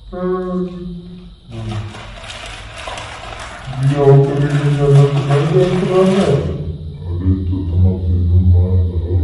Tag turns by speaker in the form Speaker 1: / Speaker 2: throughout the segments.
Speaker 1: ये और कभी नहीं जाना तो मैं जान रहा है। अरे तो तुम अपने रूम में रहो।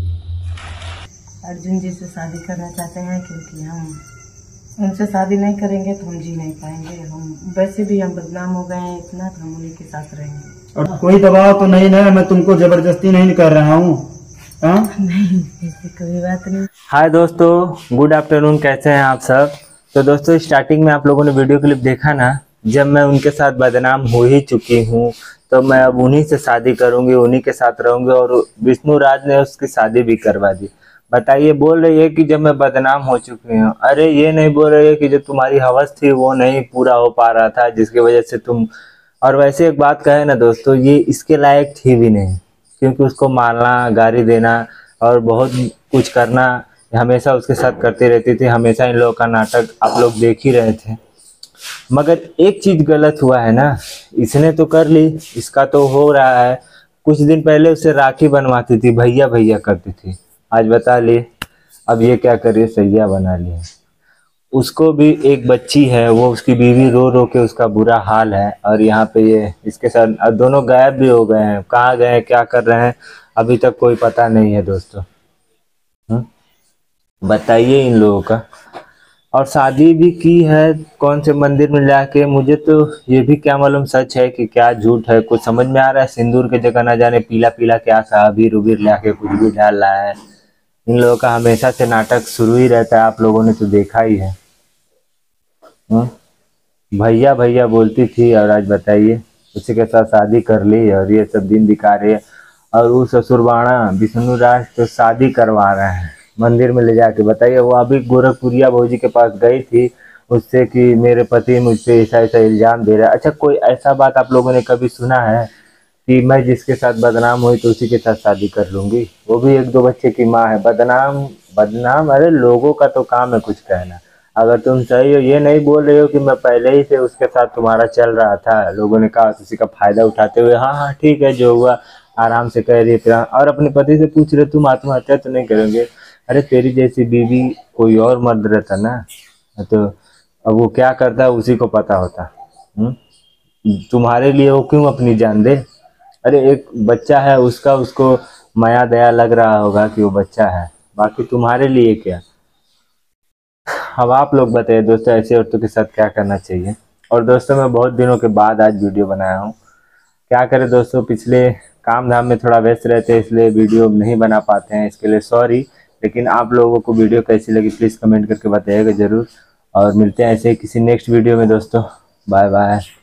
Speaker 2: अर्जुन जी से शादी करना चाहते हैं क्योंकि हम उनसे शादी नहीं करेंगे तो हम जी नहीं पाएंगे। हम वैसे भी हम बदनाम हो गए हैं इतना, तो हम उन्हीं के साथ रहेंगे।
Speaker 3: और कोई दबाव तो नहीं ना, मैं तुमको जबरदस्ती नहीं कर रहा हूँ।
Speaker 2: नहीं, ऐसी कोई बात नहीं।
Speaker 4: हाय दोस्तों, गुड आफ्टरनून, कैसे हैं आप सब। तो दोस्तों स्टार्टिंग में आप लोगों ने वीडियो क्लिप देखा ना, जब मैं उनके साथ बदनाम हो ही चुकी हूँ तो मैं अब उन्हीं से शादी करूंगी, उन्हीं के साथ रहूंगी। और विष्णु राज ने उसकी शादी भी करवा दी। बताइए, बोल रही है कि जब मैं बदनाम हो चुकी हूँ। अरे ये नहीं बोल रही है कि जो तुम्हारी हवस थी वो नहीं पूरा हो पा रहा था, जिसकी वजह से तुम। और वैसे एक बात कहे ना दोस्तों, ये इसके लायक थी भी नहीं, क्योंकि उसको मारना, गाली देना और बहुत कुछ करना हमेशा उसके साथ करती रहती थी। हमेशा इन लोगों का नाटक आप लोग देख ही रहे थे। मगर एक चीज गलत हुआ है ना, इसने तो कर ली, इसका तो हो रहा है। कुछ दिन पहले उससे राखी बनवाती थी, भैया भैया करती थी, आज बता लिए अब ये क्या करिए, सैया बना लिए। उसको भी एक बच्ची है, वो उसकी बीवी रो रो के उसका बुरा हाल है। और यहाँ पे ये इसके साथ अब दोनों गायब भी हो गए हैं। कहाँ गए हैं, क्या कर रहे हैं, अभी तक कोई पता नहीं है दोस्तों। बताइए इन लोगों का। और शादी भी की है कौन से मंदिर में जाके, मुझे तो ये भी क्या मालूम सच है कि क्या झूठ है, कुछ समझ में आ रहा है। सिंदूर के जगह ना जाने पीला पीला क्या सा अबीर उबीर लाके कुछ भी डाल रहा है। इन लोगों का हमेशा से नाटक शुरू ही रहता है, आप लोगों ने तो देखा ही है। भैया भैया बोलती थी और आज बताइए उसी के साथ शादी कर ली और ये सब दिन दिखा रही है। और वो ससुरबाणा विष्णु राज तो शादी करवा रहे हैं मंदिर में ले जाके। बताइए, वो अभी गोरखपुरिया भौजी के पास गई थी उससे कि मेरे पति मुझ पे ऐसा ऐसा इल्जाम दे रहा है। अच्छा, कोई ऐसा बात आप लोगों ने कभी सुना है कि मैं जिसके साथ बदनाम हुई तो उसी के साथ शादी कर लूंगी, वो भी एक दो बच्चे की माँ है। बदनाम बदनाम, अरे लोगों का तो काम है कुछ कहना। अगर तुम सही हो, ये नहीं बोल रहे हो कि मैं पहले ही से उसके साथ तुम्हारा चल रहा था, लोगों ने कहा उसी का फायदा उठाते हुए हाँ हाँ ठीक है जो हुआ आराम से कह रही है। और अपने पति से पूछ रहे तुम आत्महत्या तो नहीं करोगे। अरे तेरी जैसी बीवी कोई और मर्द रहता ना, तो अब वो क्या करता है उसी को पता होता। तुम्हारे लिए वो क्यों अपनी जान दे। अरे एक बच्चा है उसका, उसको माया दया लग रहा होगा कि वो बच्चा है, बाकी तुम्हारे लिए क्या। अब आप लोग बताइए दोस्तों, ऐसे औरतों के साथ क्या करना चाहिए। और दोस्तों मैं बहुत दिनों के बाद आज वीडियो बनाया हूँ। क्या करें दोस्तों, पिछले काम धाम में थोड़ा व्यस्त रहते हैं इसलिए वीडियो नहीं बना पाते हैं, इसके लिए सॉरी। लेकिन आप लोगों को वीडियो कैसी लगी प्लीज़ कमेंट करके बताइएगा ज़रूर। और मिलते हैं ऐसे ही किसी नेक्स्ट वीडियो में दोस्तों। Bye bye.